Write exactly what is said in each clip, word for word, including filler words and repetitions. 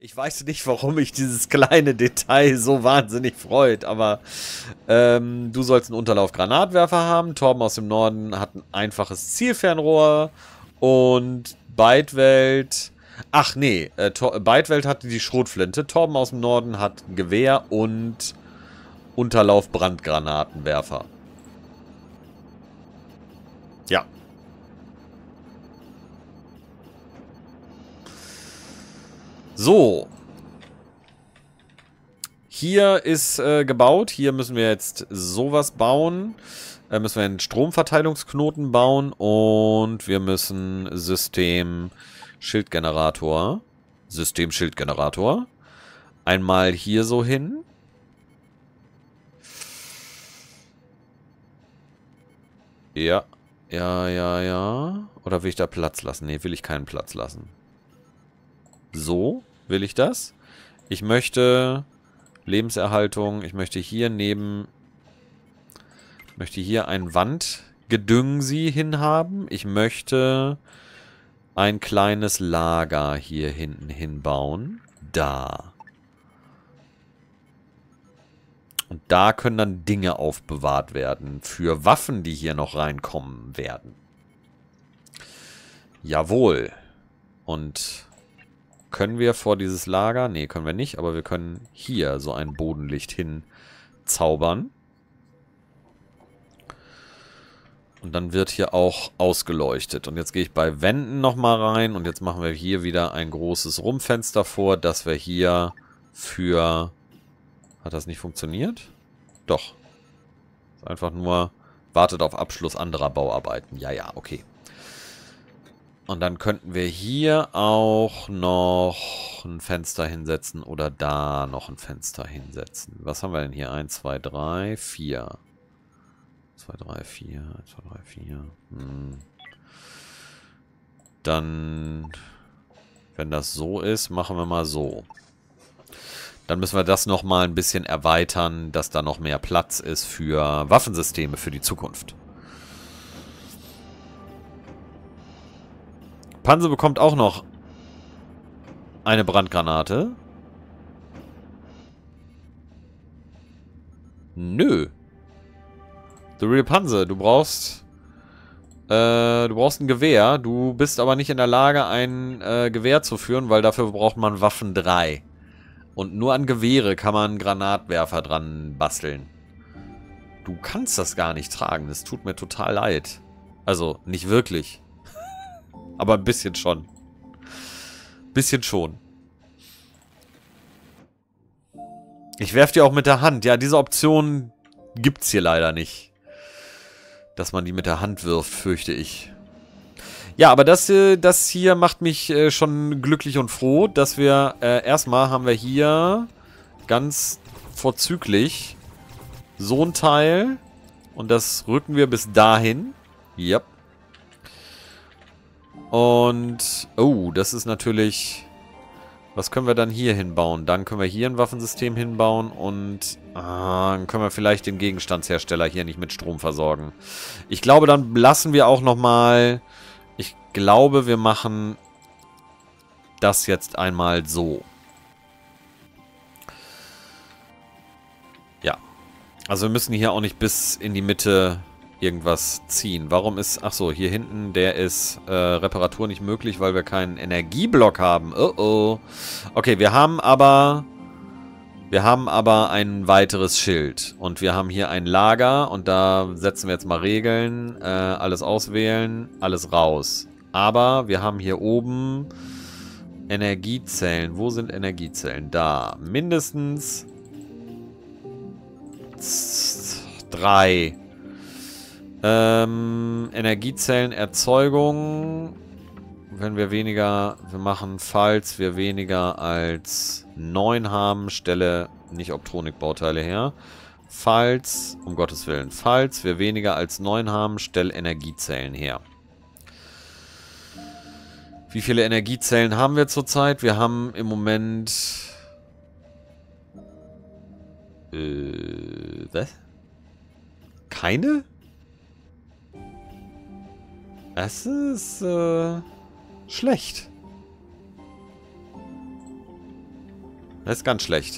Ich weiß nicht, warum mich dieses kleine Detail so wahnsinnig freut, aber ähm, du sollst einen Unterlauf-Granatwerfer haben. Torben aus dem Norden hat ein einfaches Zielfernrohr und Beidwelt... Ach nee, äh, Beidwelt hatte die Schrotflinte. Torben aus dem Norden hat ein Gewehr und Unterlauf-Brandgranatenwerfer. Ja. So. Hier ist äh, gebaut. Hier müssen wir jetzt sowas bauen. Äh, müssen wir einen Stromverteilungsknoten bauen. Und wir müssen System Schildgenerator. System Schildgenerator. Einmal hier so hin. Ja. Ja, ja, ja. Oder will ich da Platz lassen? Ne, will ich keinen Platz lassen. So will ich das. Ich möchte Lebenserhaltung. Ich möchte hier neben... Ich möchte hier ein Wandgedüngsi hinhaben. Ich möchte ein kleines Lager hier hinten hinbauen. Da. Und da können dann Dinge aufbewahrt werden. Für Waffen, die hier noch reinkommen werden. Jawohl. Und... Können wir vor dieses Lager? Ne, können wir nicht, aber wir können hier so ein Bodenlicht hin zaubern. Und dann wird hier auch ausgeleuchtet. Und jetzt gehe ich bei Wänden nochmal rein und jetzt machen wir hier wieder ein großes Rumfenster vor, dass wir hier für... Hat das nicht funktioniert? Doch. Ist einfach nur wartet auf Abschluss anderer Bauarbeiten. Ja, ja, okay. Und dann könnten wir hier auch noch ein Fenster hinsetzen oder da noch ein Fenster hinsetzen. Was haben wir denn hier? eins, zwei, drei, vier. zwei, drei, vier, eins, zwei, drei, vier. Hm. Dann, wenn das so ist, machen wir mal so. Dann müssen wir das nochmal ein bisschen erweitern, dass da noch mehr Platz ist für Waffensysteme für die Zukunft. Panzer bekommt auch noch eine Brandgranate. Nö. The Real Panzer, du brauchst... Äh, du brauchst ein Gewehr. Du bist aber nicht in der Lage, ein äh, Gewehr zu führen, weil dafür braucht man Waffen drei. Und nur an Gewehre kann man Granatwerfer dran basteln. Du kannst das gar nicht tragen. Das tut mir total leid. Also, nicht wirklich. Aber ein bisschen schon. Bisschen schon. Ich werfe die auch mit der Hand. Ja, diese Option gibt's hier leider nicht. Dass man die mit der Hand wirft, fürchte ich. Ja, aber das, äh, das hier macht mich äh, schon glücklich und froh, dass wir... Äh, erstmal haben wir hier ganz vorzüglich so ein Teil. Und das rücken wir bis dahin. Yep. Und, oh, das ist natürlich, was können wir dann hier hinbauen? Dann können wir hier ein Waffensystem hinbauen und ah, dann können wir vielleicht den Gegenstandshersteller hier nicht mit Strom versorgen. Ich glaube, dann lassen wir auch nochmal, ich glaube, wir machen das jetzt einmal so. Ja, also wir müssen hier auch nicht bis in die Mitte... irgendwas ziehen. Warum ist... Achso, hier hinten, der ist äh, Reparatur nicht möglich, weil wir keinen Energieblock haben. Oh oh. Okay, wir haben aber... Wir haben aber ein weiteres Schild. Und wir haben hier ein Lager. Und da setzen wir jetzt mal Regeln. Äh, alles auswählen. Alles raus. Aber wir haben hier oben Energiezellen. Wo sind Energiezellen? Da. Mindestens... Drei. Ähm, Energiezellenerzeugung, wenn wir weniger, wir machen, falls wir weniger als neun haben, stelle nicht Optronik-Bauteile her. Falls, um Gottes Willen, falls wir weniger als neun haben, stelle Energiezellen her. Wie viele Energiezellen haben wir zurzeit? Wir haben im Moment... Äh, was? Keine? Das ist äh, schlecht. Das ist ganz schlecht.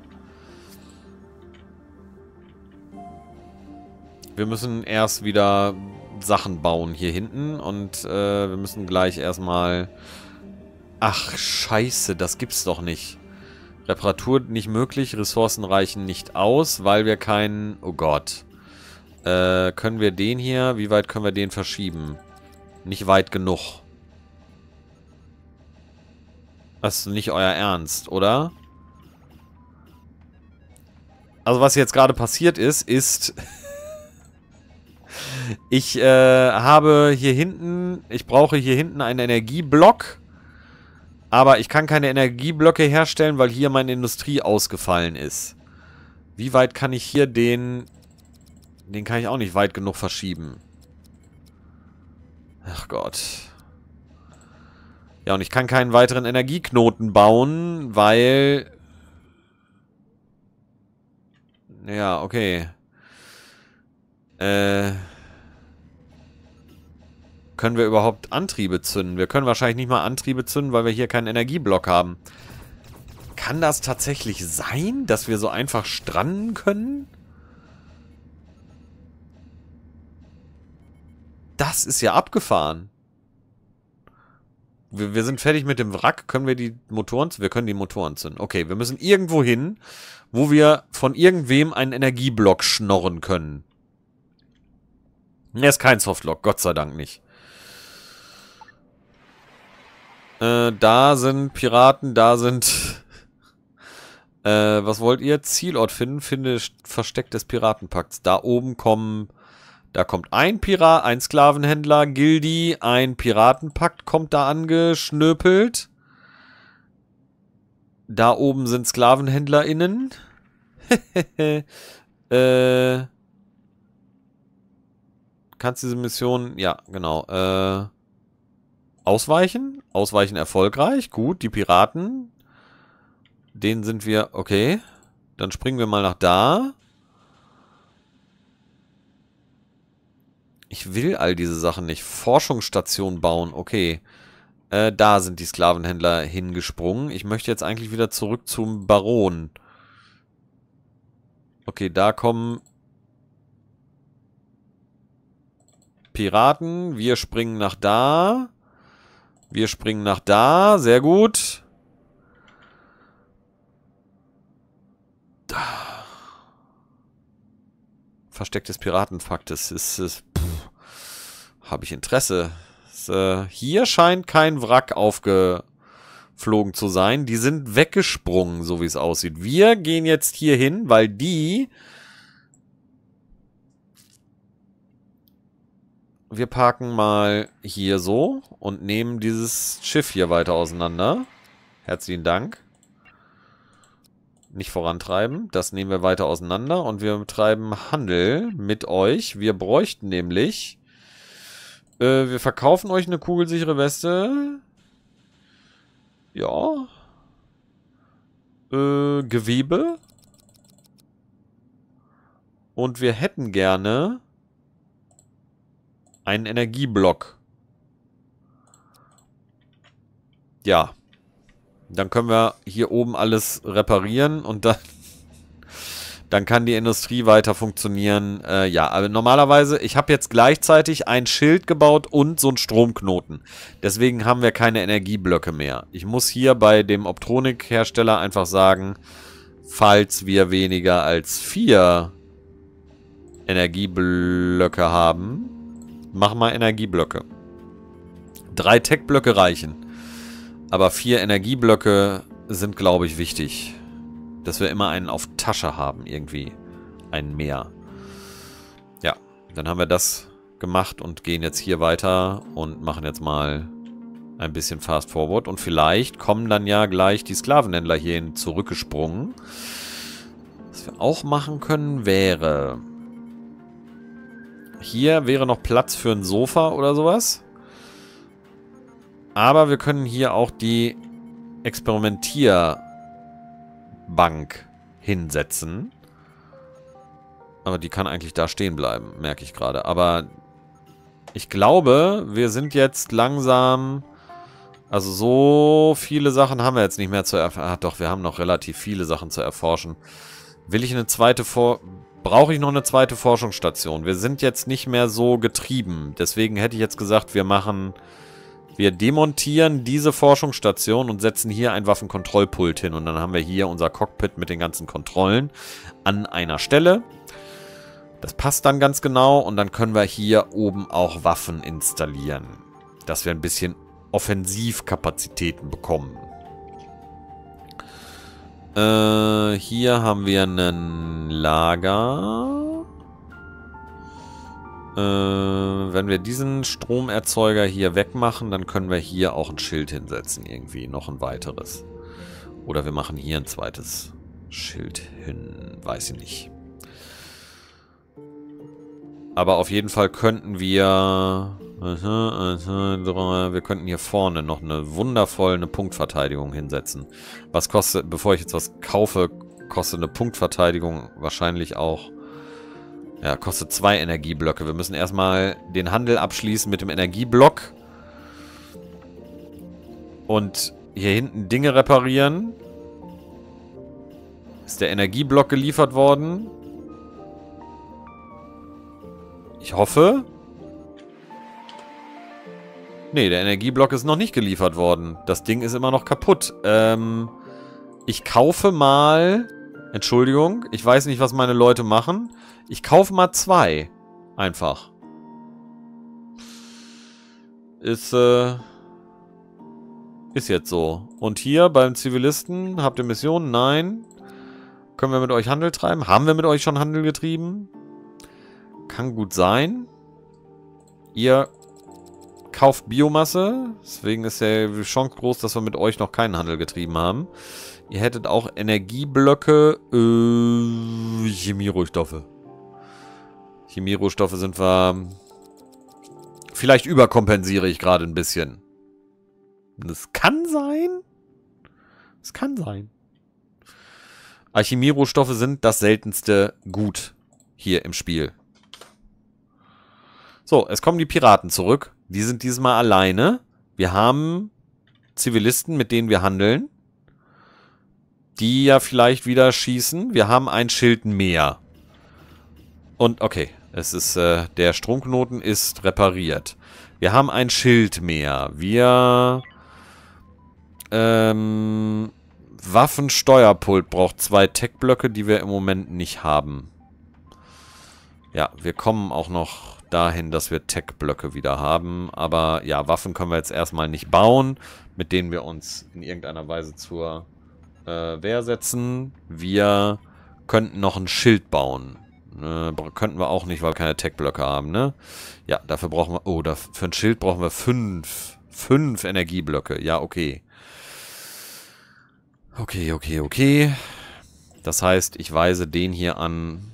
Wir müssen erst wieder Sachen bauen hier hinten und äh, wir müssen gleich erstmal... Ach, scheiße, das gibt's doch nicht. Reparatur nicht möglich, Ressourcen reichen nicht aus, weil wir keinen... Oh Gott. Äh, können wir den hier... Wie weit können wir den verschieben? Nicht weit genug. Das ist nicht euer Ernst, oder? Also was jetzt gerade passiert ist, ist... Ich äh, habe hier hinten, ich brauche hier hinten einen Energieblock, aber ich kann keine Energieblöcke herstellen, weil hier meine Industrie ausgefallen ist. Wie weit kann ich hier den, den kann ich auch nicht weit genug verschieben. Ach Gott. Ja, und ich kann keinen weiteren Energieknoten bauen, weil... Ja, okay. Äh... Können wir überhaupt Antriebe zünden? Wir können wahrscheinlich nicht mal Antriebe zünden, weil wir hier keinen Energieblock haben. Kann das tatsächlich sein, dass wir so einfach stranden können? Das ist ja abgefahren. Wir, wir sind fertig mit dem Wrack. Können wir die Motoren... Wir können die Motoren zünden. Okay, wir müssen irgendwo hin, wo wir von irgendwem einen Energieblock schnorren können. Er ist kein Softlock, Gott sei Dank nicht. Äh, da sind Piraten, da sind... äh, was wollt ihr? Zielort finden, finde Versteck des Piratenpakts. Da oben kommen... Da kommt ein Pirat, ein Sklavenhändler, Gildi, ein Piratenpakt kommt da angeschnöpelt. Da oben sind SklavenhändlerInnen. äh... Kannst diese Mission... Ja, genau. Äh... Ausweichen? Ausweichen erfolgreich. Gut, die Piraten. Den sind wir... Okay. Dann springen wir mal nach da. Ich will all diese Sachen nicht. Forschungsstation bauen. Okay. Äh, da sind die Sklavenhändler hingesprungen. Ich möchte jetzt eigentlich wieder zurück zum Baron. Okay, da kommen... Piraten. Wir springen nach da. Wir springen nach da. Sehr gut. Da. Versteck des Piratenpaktes. Ist, ist, habe ich Interesse. Ist, äh, hier scheint kein Wrack aufgeflogen zu sein. Die sind weggesprungen, so wie es aussieht. Wir gehen jetzt hier hin, weil die... Wir parken mal hier so und nehmen dieses Schiff hier weiter auseinander. Herzlichen Dank. Nicht vorantreiben. Das nehmen wir weiter auseinander und wir betreiben Handel mit euch. Wir bräuchten nämlich... Äh, wir verkaufen euch eine kugelsichere Weste. Ja. Äh, Gewebe. Und wir hätten gerne... einen Energieblock. Ja. Dann können wir hier oben alles reparieren und dann, dann kann die Industrie weiter funktionieren. Äh, ja, aber normalerweise, ich habe jetzt gleichzeitig ein Schild gebaut und so einen Stromknoten. Deswegen haben wir keine Energieblöcke mehr. Ich muss hier bei dem Optronik-Hersteller einfach sagen, falls wir weniger als vier Energieblöcke haben, mach mal Energieblöcke. Drei Tech-Blöcke reichen. Aber vier Energieblöcke sind, glaube ich, wichtig. Dass wir immer einen auf Tasche haben, irgendwie. Einen mehr. Ja, dann haben wir das gemacht und gehen jetzt hier weiter und machen jetzt mal ein bisschen Fast Forward. Und vielleicht kommen dann ja gleich die Sklavenhändler hierhin zurückgesprungen. Was wir auch machen können, wäre... Hier wäre noch Platz für ein Sofa oder sowas. Aber wir können hier auch die Experimentierbank hinsetzen. Aber die kann eigentlich da stehen bleiben, merke ich gerade. Aber ich glaube, wir sind jetzt langsam Also so viele Sachen haben wir jetzt nicht mehr zu erforschen. Ah, doch, wir haben noch relativ viele Sachen zu erforschen. Will ich eine zweite Vor... Brauche ich noch eine zweite Forschungsstation? Wir sind jetzt nicht mehr so getrieben. Deswegen hätte ich jetzt gesagt, wir machen... Wir demontieren diese Forschungsstation und setzen hier ein Waffenkontrollpult hin. Und dann haben wir hier unser Cockpit mit den ganzen Kontrollen an einer Stelle. Das passt dann ganz genau. Und dann können wir hier oben auch Waffen installieren. Dass wir ein bisschen Offensivkapazitäten bekommen. Äh, hier haben wir ein Lager. Äh, wenn wir diesen Stromerzeuger hier wegmachen, dann können wir hier auch ein Schild hinsetzen irgendwie. Noch ein weiteres. Oder wir machen hier ein zweites Schild hin. Weiß ich nicht. Aber auf jeden Fall könnten wir... Wir könnten hier vorne noch eine wundervolle Punktverteidigung hinsetzen. Was kostet, bevor ich jetzt was kaufe, kostet eine Punktverteidigung wahrscheinlich auch... Ja, kostet zwei Energieblöcke. Wir müssen erstmal den Handel abschließen mit dem Energieblock. Und hier hinten Dinge reparieren. Ist der Energieblock geliefert worden? Ich hoffe... Nee, der Energieblock ist noch nicht geliefert worden. Das Ding ist immer noch kaputt. Ähm, ich kaufe mal... Entschuldigung, ich weiß nicht, was meine Leute machen. Ich kaufe mal zwei. Einfach. Ist, äh... Ist jetzt so. Und hier beim Zivilisten, habt ihr Missionen? Nein. Können wir mit euch Handel treiben? Haben wir mit euch schon Handel getrieben? Kann gut sein. Ihr... kauft Biomasse, deswegen ist die Chance groß, dass wir mit euch noch keinen Handel getrieben haben. Ihr hättet auch Energieblöcke, äh, Chemierohstoffe. Chemierohstoffe sind wir... Vielleicht überkompensiere ich gerade ein bisschen. Das kann sein. Das kann sein. Aber Chemierohstoffe sind das seltenste Gut hier im Spiel. So, es kommen die Piraten zurück. Die sind diesmal alleine. Wir haben Zivilisten, mit denen wir handeln. Die ja vielleicht wieder schießen. Wir haben ein Schild mehr. Und okay, es ist, äh, der Stromknoten ist repariert. Wir haben ein Schild mehr. Wir, ähm, Waffensteuerpult braucht zwei Tech-Blöcke, die wir im Moment nicht haben. Ja, wir kommen auch noch dahin, dass wir Tech-Blöcke wieder haben. Aber ja, Waffen können wir jetzt erstmal nicht bauen, mit denen wir uns in irgendeiner Weise zur äh, Wehr setzen. Wir könnten noch ein Schild bauen. Äh, könnten wir auch nicht, weil wir keine Tech-Blöcke haben, ne? Ja, dafür brauchen wir... Oh, da, für ein Schild brauchen wir fünf. Fünf Energieblöcke. Ja, okay. Okay, okay, okay. Das heißt, ich weise den hier an...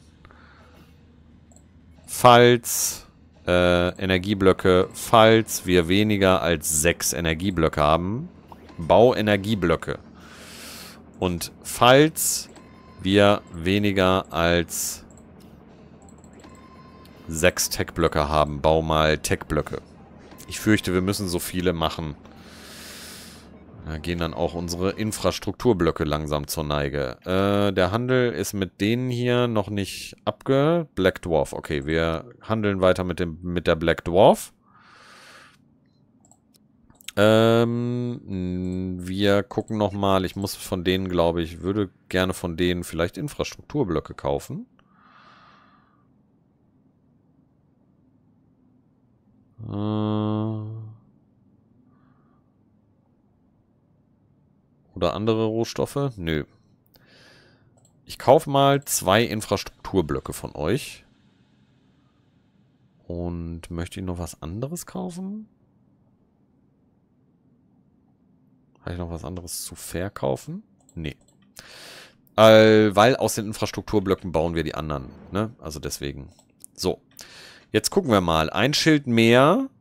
Falls äh, Energieblöcke, falls wir weniger als sechs Energieblöcke haben, bau Energieblöcke. Und falls wir weniger als sechs Tech-Blöcke haben, bau mal Tech-Blöcke. Ich fürchte, wir müssen so viele machen. Da gehen dann auch unsere Infrastrukturblöcke langsam zur Neige. Äh, der Handel ist mit denen hier noch nicht abge... Black Dwarf. Okay, wir handeln weiter mit, dem, mit der Black Dwarf. Ähm, wir gucken nochmal. Ich muss von denen, glaube ich, würde gerne von denen vielleicht Infrastrukturblöcke kaufen. Äh... Oder andere Rohstoffe? Nö. Ich kaufe mal zwei Infrastrukturblöcke von euch. Und möchte ich noch was anderes kaufen? Habe ich noch was anderes zu verkaufen? Nee. Äh, weil aus den Infrastrukturblöcken bauen wir die anderen. Ne? Also deswegen. So. Jetzt gucken wir mal. Ein Schild mehr.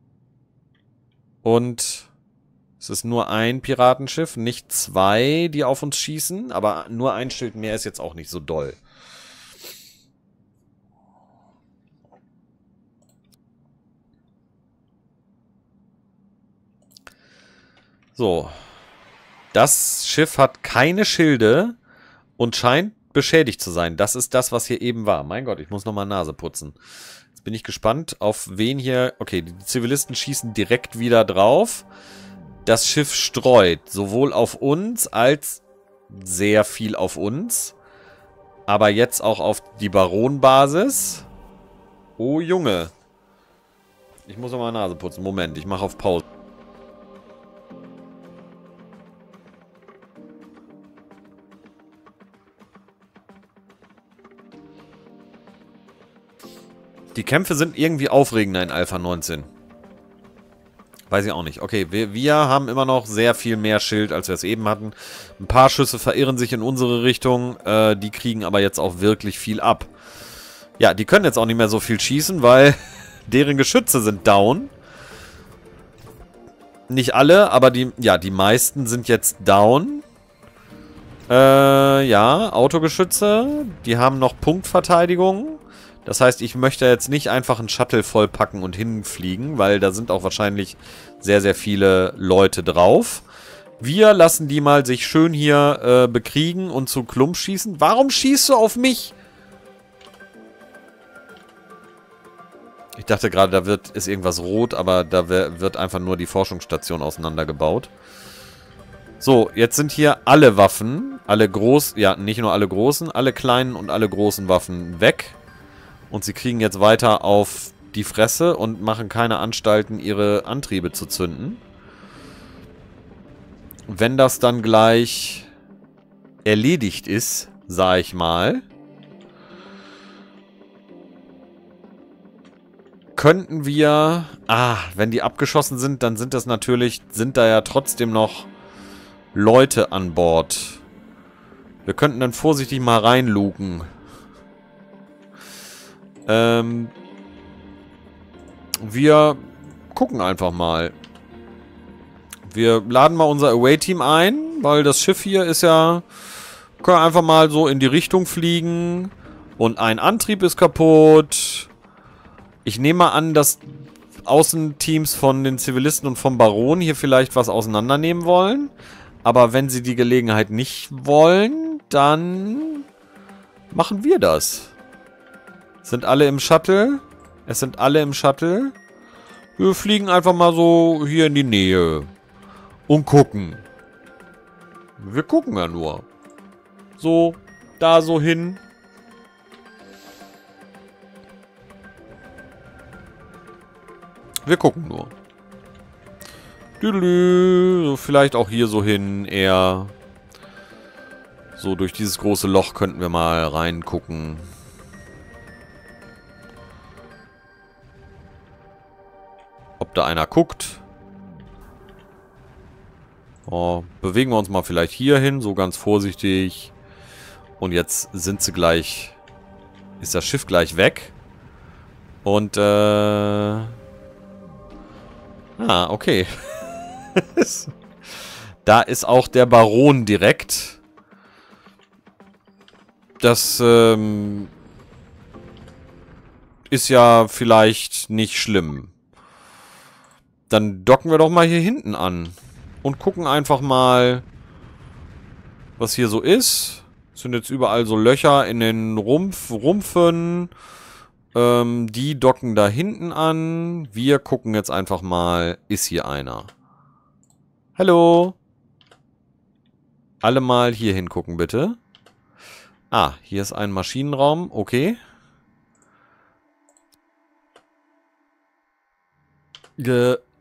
Und... Es ist nur ein Piratenschiff, nicht zwei, die auf uns schießen. Aber nur ein Schild mehr ist jetzt auch nicht so doll. So. Das Schiff hat keine Schilde und scheint beschädigt zu sein. Das ist das, was hier eben war. Mein Gott, ich muss nochmal Nase putzen. Jetzt bin ich gespannt, auf wen hier... Okay, die Zivilisten schießen direkt wieder drauf. Das Schiff streut sowohl auf uns als sehr viel auf uns. Aber jetzt auch auf die Baron-Basis. Oh, Junge. Ich muss nochmal Nase putzen. Moment, ich mache auf Pause. Die Kämpfe sind irgendwie aufregender in Alpha neunzehn. Weiß ich auch nicht. Okay, wir, wir haben immer noch sehr viel mehr Schild, als wir es eben hatten. Ein paar Schüsse verirren sich in unsere Richtung. Äh, die kriegen aber jetzt auch wirklich viel ab. Ja, die können jetzt auch nicht mehr so viel schießen, weil deren Geschütze sind down. Nicht alle, aber die, ja, die meisten sind jetzt down. Äh, ja, Autogeschütze. Die haben noch Punktverteidigung. Das heißt, ich möchte jetzt nicht einfach einen Shuttle vollpacken und hinfliegen, weil da sind auch wahrscheinlich sehr, sehr viele Leute drauf. Wir lassen die mal sich schön hier äh, bekriegen und zu Klump schießen. Warum schießt du auf mich? Ich dachte gerade, da wird ist irgendwas rot, aber da wird einfach nur die Forschungsstation auseinandergebaut. So, jetzt sind hier alle Waffen, alle groß, ja, nicht nur alle großen, alle kleinen und alle großen Waffen weg. Und sie kriegen jetzt weiter auf die Fresse und machen keine Anstalten, ihre Antriebe zu zünden. Wenn das dann gleich erledigt ist, sag ich mal, könnten wir... Ah, wenn die abgeschossen sind, dann sind das natürlich... Sind da ja trotzdem noch Leute an Bord. Wir könnten dann vorsichtig mal reinluken. Ähm, wir gucken einfach mal. Wir laden mal unser Away-Team ein, weil das Schiff hier ist ja... Können wir einfach mal so in die Richtung fliegen. Und ein Antrieb ist kaputt. Ich nehme mal an, dass Außenteams von den Zivilisten und vom Baron hier vielleicht was auseinandernehmen wollen. Aber wenn sie die Gelegenheit nicht wollen, dann machen wir das. Sind alle im Shuttle? Es sind alle im Shuttle. Wir fliegen einfach mal so hier in die Nähe. Und gucken. Wir gucken ja nur. So, da so hin. Wir gucken nur. Düdelü. So, vielleicht auch hier so hin, eher. So, durch dieses große Loch könnten wir mal reingucken. Ob da einer guckt. Oh, bewegen wir uns mal vielleicht hier hin, so ganz vorsichtig. Und jetzt sind sie gleich... Ist das Schiff gleich weg. Und, äh... Ah, okay. Da ist auch der Baron direkt. Das, ähm... ist ja vielleicht nicht schlimm. Dann docken wir doch mal hier hinten an. Und gucken einfach mal, was hier so ist. Es sind jetzt überall so Löcher in den Rumpf, Rumpfen. Ähm, die docken da hinten an. Wir gucken jetzt einfach mal, ist hier einer? Hallo? Alle mal hier hingucken, bitte. Ah, hier ist ein Maschinenraum. Okay. Ge